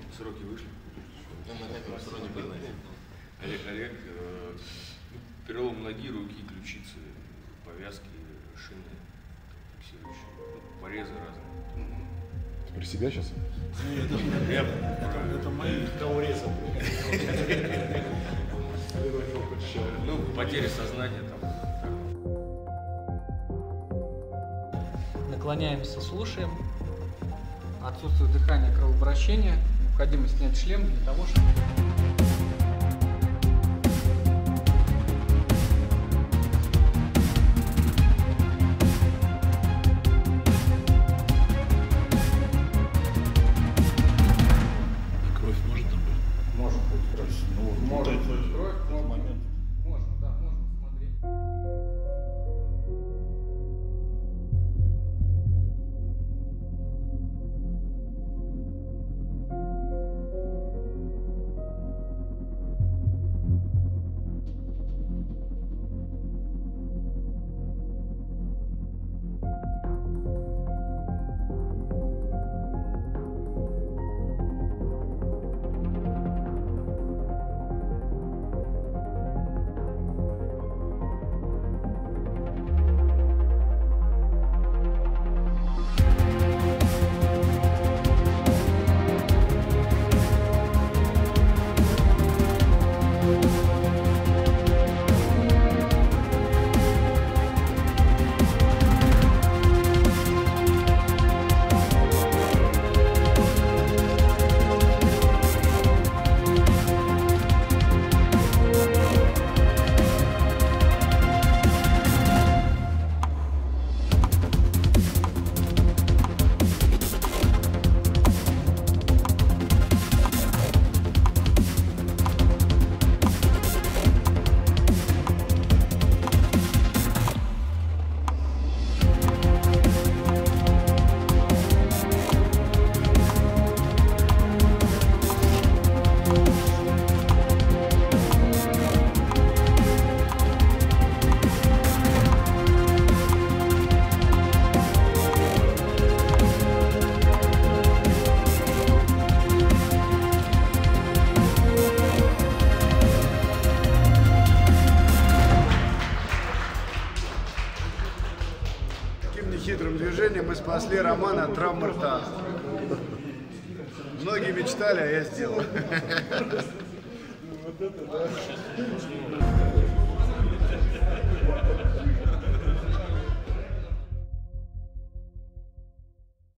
Сроки вышли. Сроки не познать. Олег, перелом ноги, руки, ключицы, повязки, шины фиксирующие, порезы разные. Ты про себя сейчас? Это мои урезы. Ну, потери сознания там. Наклоняемся, слушаем. Отсутствует дыхание, кровообращение. Необходимо снять шлем для того, чтобы... Кровь может там быть? Может быть кровь. Может быть кровь. Момент. Можно, да, можно смотреть. Таким нехитрым движением мы спасли Романа от травмы рта. Многие мечтали, а я сделал. Вот это да.